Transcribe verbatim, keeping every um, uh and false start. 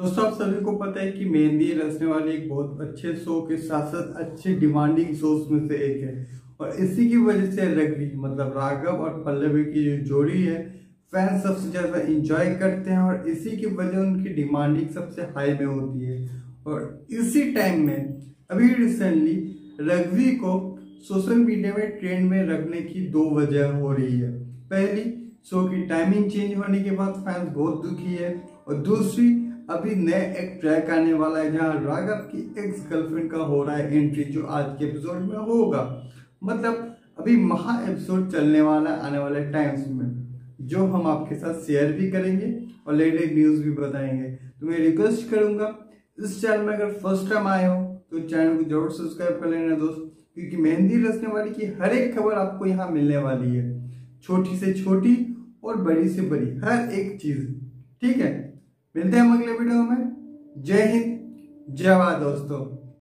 दोस्तों आप सभी को पता है कि मेहंदी रचने वाले एक बहुत अच्छे शो के साथ साथ अच्छे डिमांडिंग शोज में से एक है और इसी की वजह से रगवी मतलब राघव और पल्लवी की जो जोड़ी है फैंस सबसे ज्यादा एंजॉय करते हैं और इसी की वजह उनकी डिमांडिंग सबसे हाई में होती है। और इसी टाइम में अभी रिसेंटली रगवी को सोशल मीडिया में ट्रेंड में रखने की दो वजह हो रही है। पहली, शो की टाइमिंग चेंज होने के बाद फैंस बहुत दुखी है और दूसरी, अभी नया एक ट्रैक आने वाला है जहां राघव की एक्स गर्लफ्रेंड का हो रहा है एंट्री, जो आज के एपिसोड में होगा। मतलब अभी महा एपिसोड चलने वाला है आने वाले टाइम्स में, जो हम आपके साथ शेयर भी करेंगे और लेटेस्ट न्यूज भी बताएंगे। तो मैं रिक्वेस्ट करूंगा, इस चैनल में अगर फर्स्ट टाइम आए हो तो चैनल को जरूर सब्सक्राइब कर लेना दोस्त, क्योंकि मेहंदी रचने वाली की हर एक खबर आपको यहाँ मिलने वाली है, छोटी से छोटी और बड़ी से बड़ी हर एक चीज। ठीक है, मिलते हैं हम अगले वीडियो में। जय हिंद, जय भारत दोस्तों।